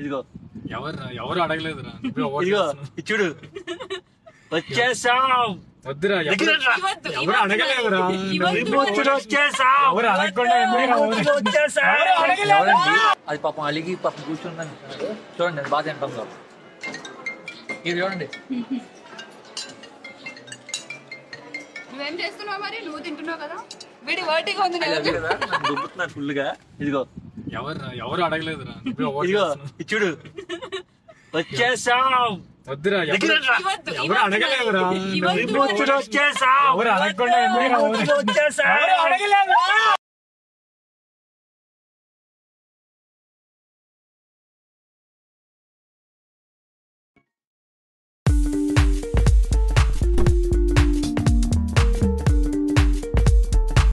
ఇదిగో ఎవరు అడగలేదురా ఇదిగో చూడు వచ్చేసాం వద్దురా ఎవరు అడగలేదురా ఎవరు అడగకుండా అది పాపం అలిగి పాపం కూర్చుందని చూడండి బాగా తింటాం ఇది చూడండి నువ్వేం చేస్తున్నావు మరి నువ్వు తింటున్నావు కదా వీడి వర్టిగా ఉంది దుబ్బుతున్నారు ఫుల్ గా ఇదిగో ఎవరు అడగలేదురా ఇదిగో చూడు వచ్చేసాం వద్దురా ఎవరు అడగలేదురా వచ్చేసాం ఎవరు అడగకుండా